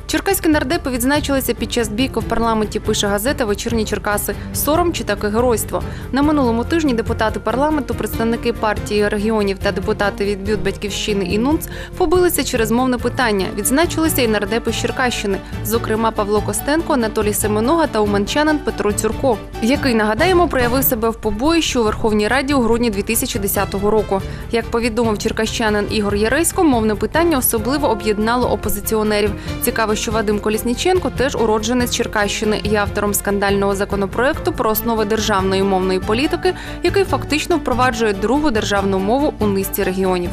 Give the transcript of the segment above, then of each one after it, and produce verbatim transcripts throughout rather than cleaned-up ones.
Черкаські нардепи відзначилися під час бійки в парламенті, пише газета «Вечірні Черкаси». Сором чи таке геройство? На минулому тижні депутати парламенту, представники партії регіонів та депутати від БЮТ «Батьківщини» і НУНЦ побилися через мовне питання. Відзначилися і нардепи з Черкащини, зокрема Павло Костенко, Анатолій Семенога та уманчанин Петро Цюрко, який, нагадаємо, проявив себе в побоїщі у Верховній Раді у грудні дві тисячі десятого року. Як повідомив черкащанин Ігор Яресько, мовне питання особливо об'єднало опозиціонерів. Цікаво, що Вадим Колісніченко теж уродженець Черкащини, є автором скандального законопроекту про основи державної мовної політики, який фактично впроваджує другу державну мову у низці регіонів.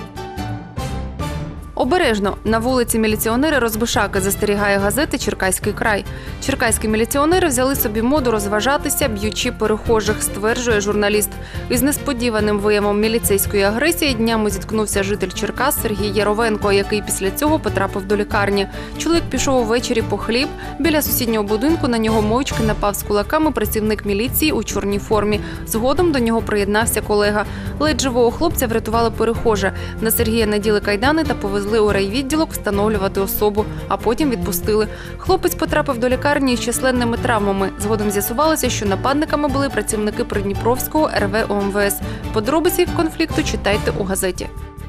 Обережно. На вулиці міліціонери розбишаки, застерігає газета «Черкаський край». Черкаські міліціонери взяли собі моду розважатися, б'ючи перехожих, стверджує журналіст. Із несподіваним виявом міліцейської агресії днями зіткнувся житель Черкас Сергій Яровенко, який після цього потрапив до лікарні. Чоловік пішов увечері по хліб. Біля сусіднього будинку на нього мовчки напав з кулаками працівник міліції у чорній формі. Згодом до нього приєднався колега. Ледь живого хлопця врятували перехожі. На Сергія наділи кайдани та повезли у райвідділок встановлювати особу, а потім відпустили. Хлопець потрапив до лікарні з численними травмами. Згодом з'ясувалося, що нападниками були працівники Придніпровського ер ве о ем ве ес. Подробиці конфлікту читайте у газеті.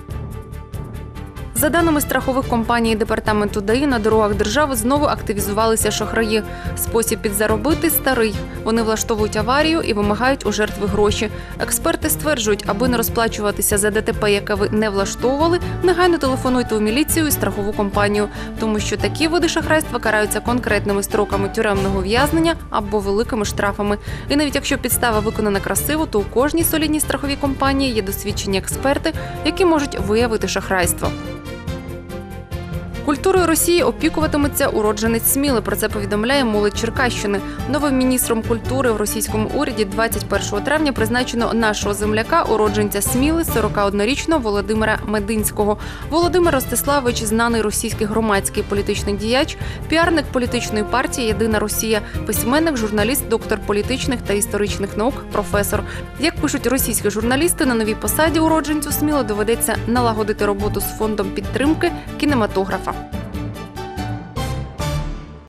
За даними страхових компаній Департаменту ДАІ, на дорогах держави знову активізувалися шахраї. Спосіб підзаробити старий. Вони влаштовують аварію і вимагають у жертви гроші. Експерти стверджують, аби не розплачуватися за де те пе, яке ви не влаштовували, негайно телефонуйте у міліцію і страхову компанію. Тому що такі види шахрайства караються конкретними строками тюремного ув'язнення або великими штрафами. І навіть якщо підстава виконана красиво, то у кожній солідній страховій компанії є досвідчені експерти, які можуть виявити шахрайство. Культурою Росії опікуватиметься уродженець Сміли. Про це повідомляє «Молодь Черкащини». Новим міністром культури в російському уряді двадцять першого травня призначено нашого земляка, уродженця Сміли, сорокаоднорічного Володимира Мединського. Володимир Ростиславович – знаний російський громадський політичний діяч, піарник політичної партії «Єдина Росія», письменник, журналіст, доктор політичних та історичних наук, професор. Як пишуть російські журналісти, на новій посаді уродженцю Сміли доведеться налагодити роботу з фондом підтримки кінематографа.